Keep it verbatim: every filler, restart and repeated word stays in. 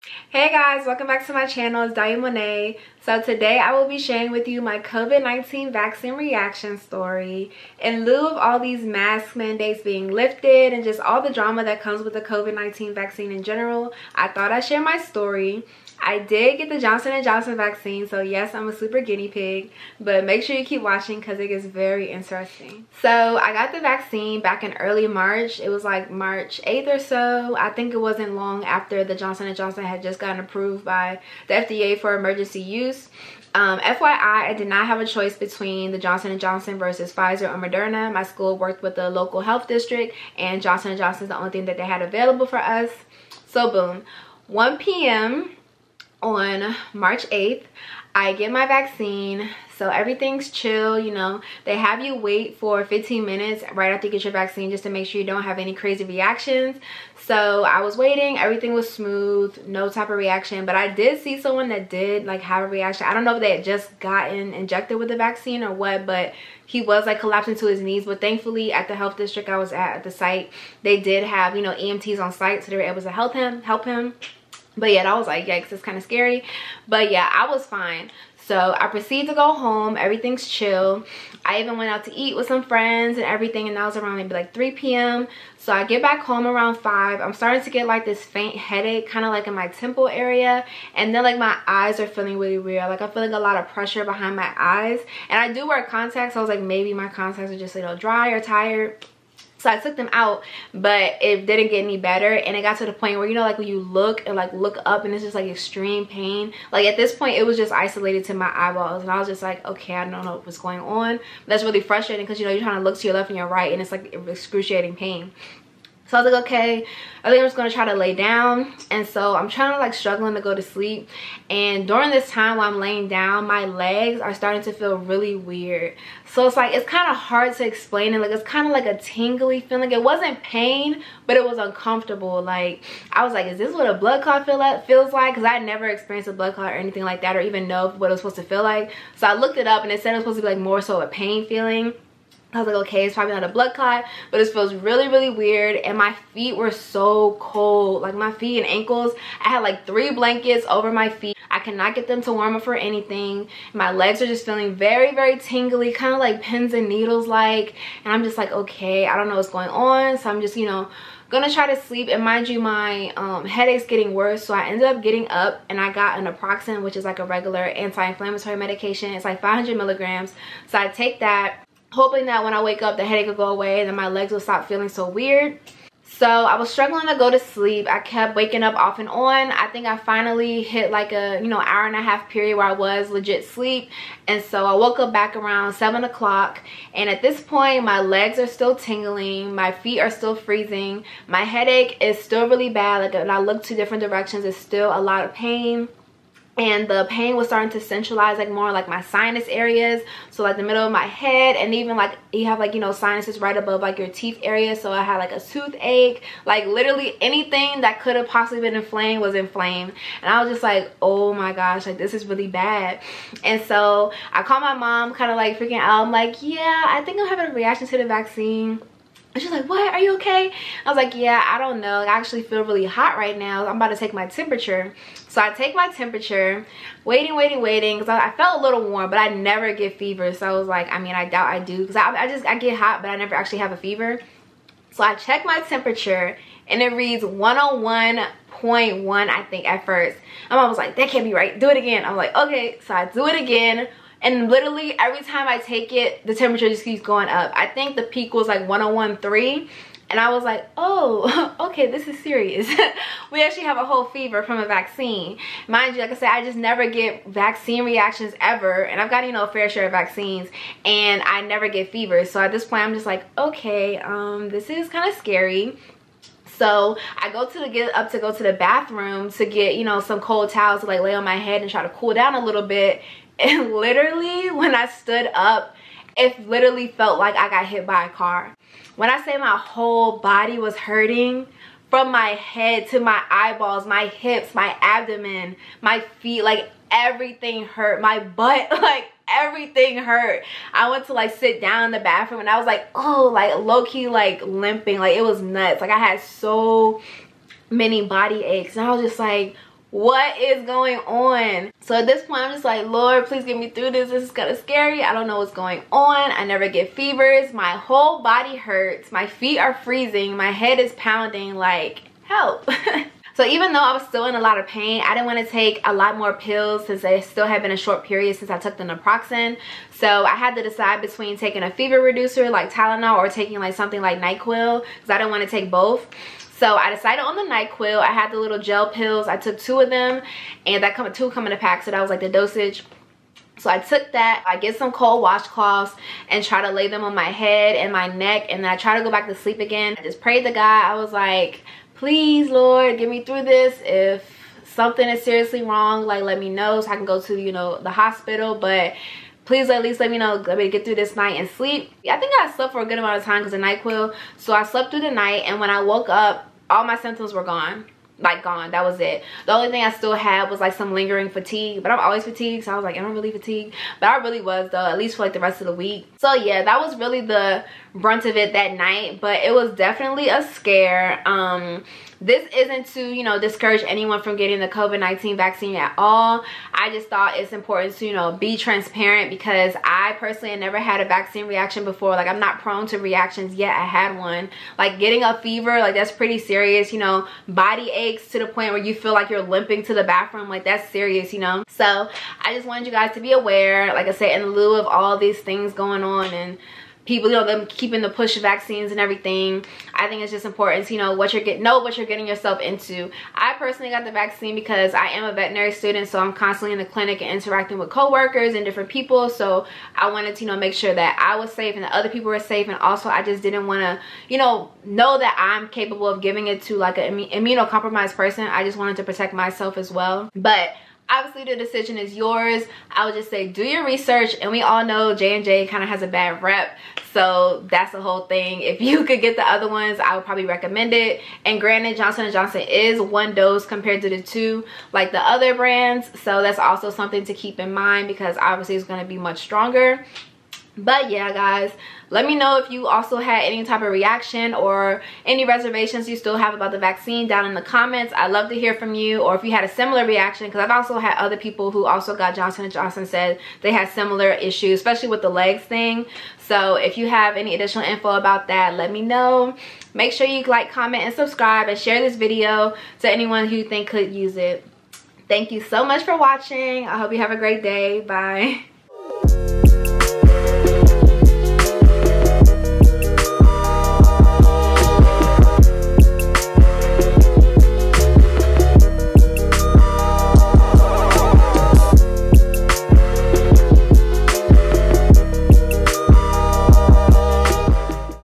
Hey guys, welcome back to my channel. It's Daya Monet. So today I will be sharing with you my COVID nineteen vaccine reaction story. In lieu of all these mask mandates being lifted and just all the drama that comes with the COVID nineteen vaccine in general, I thought I'd share my story. I did get the Johnson and Johnson vaccine, so yes, I'm a super guinea pig, but make sure you keep watching because it gets very interesting. So I got the vaccine back in early March. It was like March eighth or so. I think it wasn't long after the Johnson and Johnson had just gotten approved by the F D A for emergency use. Um, F Y I, I did not have a choice between the Johnson and Johnson versus Pfizer or Moderna. My school worked with the local health district, and Johnson and Johnson is the only thing that they had available for us. So boom, one p m on March eighth, I get my vaccine. So everything's chill, you know. They have you wait for fifteen minutes right after you get your vaccine just to make sure you don't have any crazy reactions. So I was waiting, everything was smooth, no type of reaction, but I did see someone that did like have a reaction. I don't know if they had just gotten injected with the vaccine or what, but he was like collapsing to his knees. But thankfully at the health district I was at, at the site, they did have, you know, E M Ts on site, so they were able to help him, help him. But yeah, I was like, yikes, it's kind of scary. But yeah, I was fine. So I proceed to go home. Everything's chill. I even went out to eat with some friends and everything, and that was around maybe like three p m So I get back home around five. I'm starting to get like this faint headache, kind of like in my temple area. And then like my eyes are feeling really weird. Like I'm feeling a lot of pressure behind my eyes. And I do wear contacts, so I was like, maybe my contacts are just a little dry or tired. So I took them out, but it didn't get any better. And it got to the point where, you know, like when you look and like look up and it's just like extreme pain. Like at this point, it was just isolated to my eyeballs. And I was just like, okay, I don't know what's going on. That's really frustrating because, you know, you're trying to look to your left and your right and it's like excruciating pain. So I was like, okay, I think I'm just gonna try to lay down. And so I'm trying to like struggling to go to sleep. And during this time while I'm laying down, my legs are starting to feel really weird. So it's like, it's kind of hard to explain it. Like it's kind of like a tingly feeling. It wasn't pain, but it was uncomfortable. Like I was like, is this what a blood clot feel like, feels like? Because I never experienced a blood clot or anything like that, or even know what it was supposed to feel like. So I looked it up and it said it was supposed to be like more so a pain feeling. I was like, okay, it's probably not a blood clot, but it feels really, really weird. And my feet were so cold. Like my feet and ankles, I had like three blankets over my feet. I cannot get them to warm up for anything. My legs are just feeling very, very tingly, kind of like pins and needles like. And I'm just like, okay, I don't know what's going on. So I'm just, you know, gonna try to sleep. And mind you, my um, headache's getting worse. So I ended up getting up and I got an Naproxen, which is like a regular anti-inflammatory medication. It's like five hundred milligrams. So I take that, hoping that when I wake up the headache will go away and then my legs will stop feeling so weird. So I was struggling to go to sleep. I kept waking up off and on. I think I finally hit like a, you know, hour and a half period where I was legit sleep. And so I woke up back around seven o'clock. And at this point, my legs are still tingling. My feet are still freezing. My headache is still really bad. Like when I look two different directions, it's still a lot of pain. And the pain was starting to centralize like more like my sinus areas, so like the middle of my head, and even like you have like, you know, sinuses right above like your teeth area. So I had like a toothache, like literally anything that could have possibly been inflamed was inflamed. And I was just like, oh my gosh, like this is really bad. And so I called my mom, kind of like freaking out. I'm like, yeah, I think I'm having a reaction to the vaccine. And she's like, what, are you okay? I was like, yeah, I don't know. I actually feel really hot right now. I'm about to take my temperature. So I take my temperature, waiting, waiting, waiting, because I, I felt a little warm, but I never get fever. So I was like, I mean, I doubt I do, because I, I just, I get hot, but I never actually have a fever. So I check my temperature, and it reads one oh one point one, I think, at first. My mom was like, that can't be right. Do it again. I was like, okay. So I do it again. And literally every time I take it, the temperature just keeps going up. I think the peak was like one oh one point three. And I was like, oh, okay, this is serious. We actually have a whole fever from a vaccine. Mind you, like I said, I just never get vaccine reactions ever. And I've got, you know, a fair share of vaccines. And I never get fevers. So at this point, I'm just like, okay, um, this is kind of scary. So I go to the, get up to go to the bathroom to get, you know, some cold towels to like lay on my head and try to cool down a little bit. And literally when I stood up, it literally felt like I got hit by a car. When I say my whole body was hurting, from my head to my eyeballs, my hips, my abdomen, my feet, like everything hurt. My butt, like everything hurt. I went to like sit down in the bathroom and I was like, oh, like low-key like limping. Like it was nuts. Like I had so many body aches and I was just like, What is going on? So at this point, I'm just like, Lord, please get me through this. This is kind of scary. I don't know what's going on. I never get fevers. My whole body hurts. My feet are freezing. My head is pounding. Like, help. So even though I was still in a lot of pain, I didn't want to take a lot more pills since it still had been a short period since I took the naproxen. So I had to decide between taking a fever reducer like Tylenol or taking like something like NyQuil, because I didn't want to take both. So I decided on the NyQuil. I had the little gel pills. I took two of them, and that come two come in a pack, so that was like the dosage. So I took that. I get some cold washcloths and try to lay them on my head and my neck, and then I try to go back to sleep again. I just prayed to God. I was like, please, Lord, get me through this. If something is seriously wrong, like, let me know so I can go to, you know, the hospital. But please at least let me know. Let me get through this night and sleep. I think I slept for a good amount of time because of NyQuil. So I slept through the night, and when I woke up, all my symptoms were gone. Like, gone. That was it. The only thing I still had was like some lingering fatigue, but I'm always fatigued, so I was like, I'm really fatigued. But I really was, though, at least for like the rest of the week. So yeah, that was really the brunt of it that night, but it was definitely a scare. Um this isn't to, you know, discourage anyone from getting the COVID nineteen vaccine at all. I just thought it's important to, you know, be transparent, because I personally had never had a vaccine reaction before. Like, I'm not prone to reactions yet. I had one. Like, getting a fever, like, that's pretty serious, you know. Body aches to the point where you feel like you're limping to the bathroom, like, that's serious, you know. So I just wanted you guys to be aware, like I said, in lieu of all these things going on and people, you know, them keeping the push vaccines and everything. I think it's just important to, you know, what you're getting, know what you're getting yourself into. I personally got the vaccine because I am a veterinary student, so I'm constantly in the clinic and interacting with coworkers and different people. So I wanted to, you know, make sure that I was safe and that other people were safe. And also, I just didn't want to, you know, know that I'm capable of giving it to like an immunocompromised person. I just wanted to protect myself as well. But obviously the decision is yours. I would just say do your research, and we all know J and J kind of has a bad rep, so that's the whole thing. If you could get the other ones, I would probably recommend it. And granted, Johnson and Johnson is one dose compared to the two like the other brands, so that's also something to keep in mind, because obviously it's going to be much stronger. But yeah, guys, let me know if you also had any type of reaction or any reservations you still have about the vaccine down in the comments. I'd love to hear from you, or if you had a similar reaction, because I've also had other people who also got Johnson and Johnson said they had similar issues, especially with the legs thing. So if you have any additional info about that, let me know. Make sure you like, comment, and subscribe, and share this video to anyone who you think could use it. Thank you so much for watching. I hope you have a great day. Bye.